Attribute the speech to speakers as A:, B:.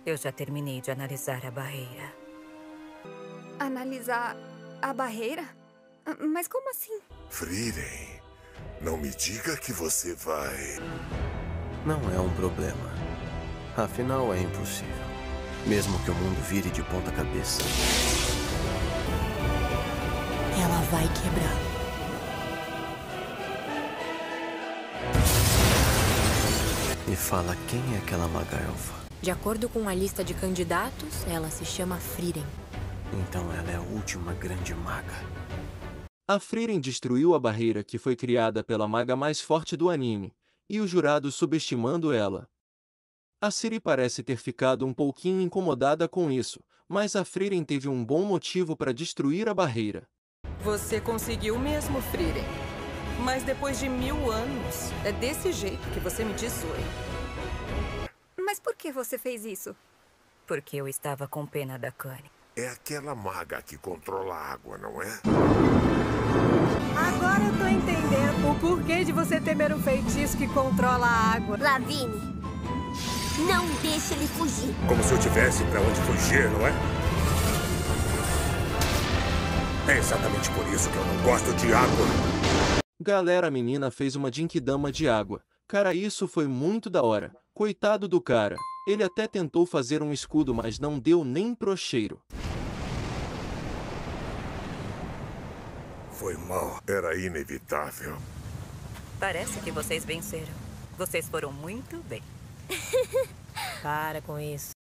A: Eu já terminei de analisar a barreira.
B: Analisar a barreira? Mas como assim?
C: Frieren, não me diga que você vai...
D: Não é um problema. Afinal, é impossível. Mesmo que o mundo vire de ponta cabeça.
E: Ela vai quebrar.
D: Me fala quem é aquela maga elfa.
E: De acordo com a lista de candidatos, ela se chama Frieren.
D: Então ela é a última grande maga.
F: A Frieren destruiu a barreira que foi criada pela maga mais forte do anime, e os jurados subestimando ela. A Ciri parece ter ficado um pouquinho incomodada com isso, mas a Frieren teve um bom motivo para destruir a barreira.
G: Você conseguiu mesmo, Frieren. Mas depois de 1000 anos, é desse jeito que você me diz oi.
B: Mas por que você fez isso?
A: Porque eu estava com pena da Kanye.
C: É aquela maga que controla a água, não é?
H: Agora eu tô entendendo o porquê de você temer um feitiço que controla a água.
I: Lavigne, não deixe ele fugir.
C: Como se eu tivesse pra onde fugir, não é? É exatamente por isso que eu não gosto de água.
F: Galera, a menina fez uma Genkidama de água. Cara, isso foi muito da hora. Coitado do cara. Ele até tentou fazer um escudo, mas não deu nem pro cheiro.
C: Foi mal. Era inevitável.
A: Parece que vocês venceram. Vocês foram muito bem.
E: Para com isso.